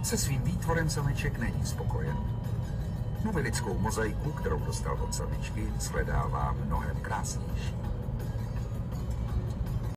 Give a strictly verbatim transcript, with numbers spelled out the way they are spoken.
Se svým výtvorem sameček není spokojen. Numilickou mozaiku, kterou dostal od samičky, shledává mnohem krásnější.